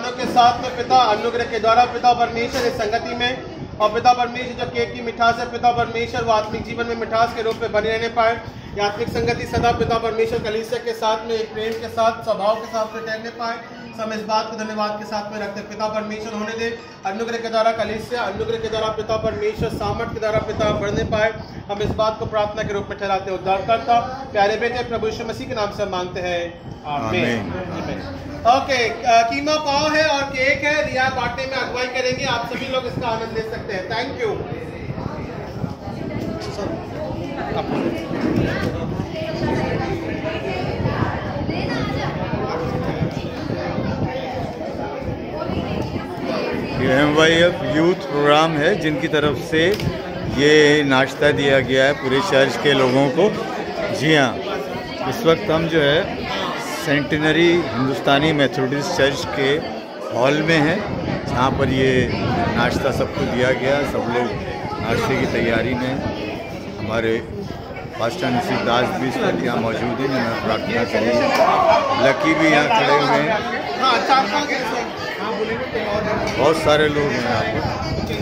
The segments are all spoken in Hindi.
के साथ में पिता अनुग्रह के द्वारा पिता परमेश्वर इस संगति में और पिता परमेश्वर जो केक की मिठास है, पिता परमेश्वर वो आत्मिक जीवन में मिठास के रूप में बने रहने पाए। ये आत्मिक संगति सदा पिता परमेश्वर कलीसिया के साथ में एक प्रेम के साथ, स्वभाव के साथ में ठहरने पाए। हम इस बात को धन्यवाद के साथ में रखते हैं। पिता परमेश्वर होने दे, अनुग्रह के द्वारा कलीसिया, अनुग्रह के द्वारा पिता परमेश्वर, सामर्थ के द्वारा पिता बढ़ने पाए। हम इस बात को प्रार्थना के रूप में ठहराते हैं। उद्धारकर्ता प्यारे बेटे प्रभु यीशु मसीह के नाम से मांगते हैं, आमीन। ओके, कीमा पाव है और केक है, रिया बांटने में अगुवाई करेंगे। आप सभी लोग इसका आनंद ले सकते हैं। Thank you. MYF youth programme है जिनकी तरफ से ये नाश्ता दिया गया है पूरे चर्च के लोगों को। जी हाँ, इस वक्त हम जो है सेंटिनरी हिंदुस्तानी मेथोडिस्ट चर्च के हॉल में हैं, जहाँ पर ये नाश्ता सबको दिया गया। सब लोग नाश्ते की तैयारी में। हमारे पास्टर नसीब दास भी इस वक्त यहाँ मौजूद हैं, जिन्होंने प्रार्थना करी। लकी भी यहाँ खड़े हुए हैं। बहुत सारे लोग हैं यहाँ पर।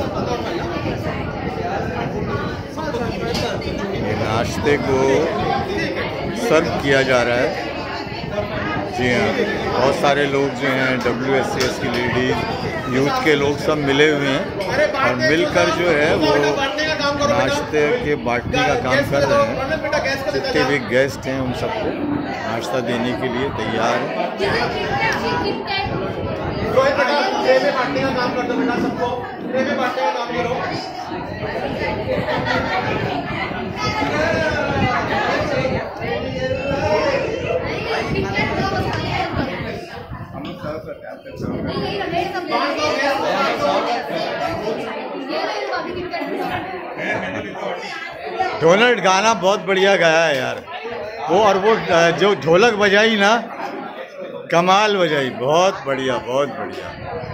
ये नाश्ते को सर्व किया जा रहा है। जी हाँ, बहुत सारे लोग जो हैं WSCS की लेडीज, यूथ के लोग सब मिले हुए हैं और मिलकर जो है वो नाश्ते के बांटने का काम कर रहे हैं। जितने भी गेस्ट हैं उन सबको नाश्ता देने के लिए तैयार हैं। बांटने का काम कर दो बेटा, सबको ट्रे में बांटने का काम करो। डोनट गाना बहुत बढ़िया गाया है यार वो, और वो जो ढोलक बजाई ना, कमाल बजाई, बहुत बढ़िया, बहुत बढ़िया।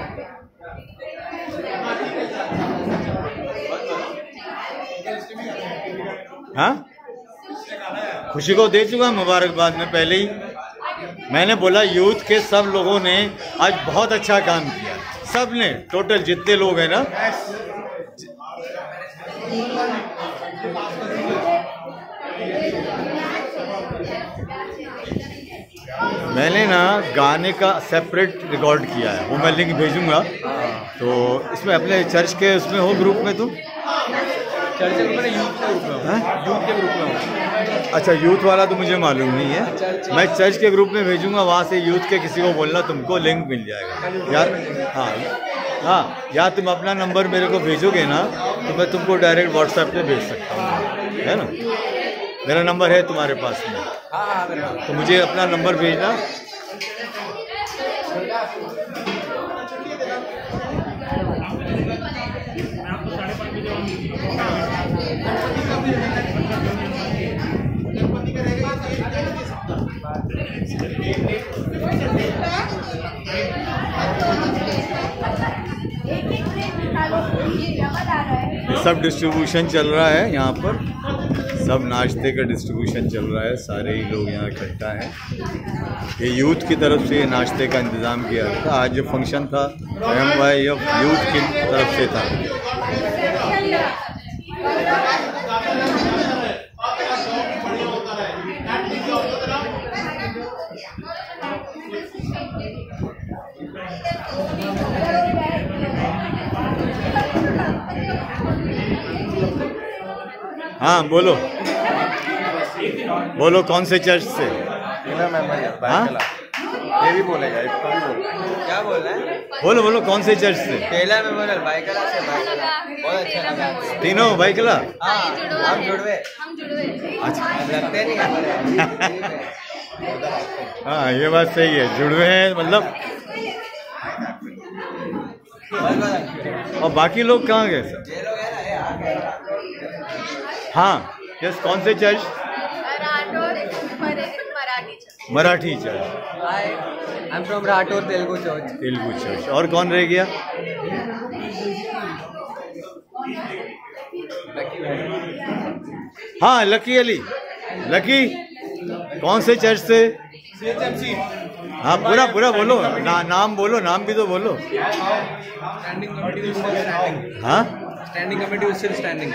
हाँ, खुशी को दे चुका मुबारकबाद में पहले ही। मैंने बोला यूथ के सब लोगों ने आज बहुत अच्छा काम किया, सब ने, टोटल जितने लोग हैं ना। मैंने ना गाने का सेपरेट रिकॉर्ड किया है, वो मैं लिंक भेजूंगा। तो इसमें अपने चर्च के उसमें हो ग्रुप में तुम? चर्च के ग्रुप में, यूथ के ग्रुप में, यूथ के ग्रुप में। अच्छा, यूथ वाला तो मुझे मालूम नहीं है। मैं चर्च के ग्रुप में भेजूंगा, वहाँ से यूथ के किसी को बोलना, तुमको लिंक मिल जाएगा यार। हाँ हाँ, या तुम अपना नंबर मेरे को भेजोगे ना तो मैं तुमको डायरेक्ट व्हाट्सएप पे भेज सकता हूँ, है ना? मेरा नंबर है तुम्हारे पास में? तो मुझे अपना नंबर भेजना। सब डिस्ट्रीब्यूशन चल रहा है यहाँ पर, सब नाश्ते का डिस्ट्रीब्यूशन चल रहा है। सारे ही लोग यहाँ इकट्ठा हैं। ये यूथ की तरफ से नाश्ते का इंतज़ाम किया था। आज जो फंक्शन था MYF यूथ की तरफ से था। हाँ बोलो, बोलो कौन से चर्च से? हाँ, ये भी बोलेगा, इसको भी बोलेगा। क्या बोल रहे हैं? बोलो बोलो, कौन से चर्च से? केला मेमोरियल बाइकला से। बहुत अच्छा लगा। तीनों बाइकला? हाँ, हम जुड़वे। अच्छा, लगते नहीं। हाँ ये बात सही है, जुड़वे हैं मतलब। और बाकी लोग कहाँ गए सर? हाँ, यस, कौन से church? Marathi church. I am from Rathore Telugu church. Telugu church. और कौन रह गया? हाँ, लकी अली। लकी कौन से चर्च से? CHMC। हाँ पूरा पूरा बोलो नाम बोलो, नाम भी तो बोलो। Standing committee is still standing. हाँ standing committee is still standing.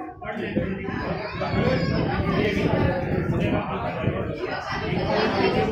चलो।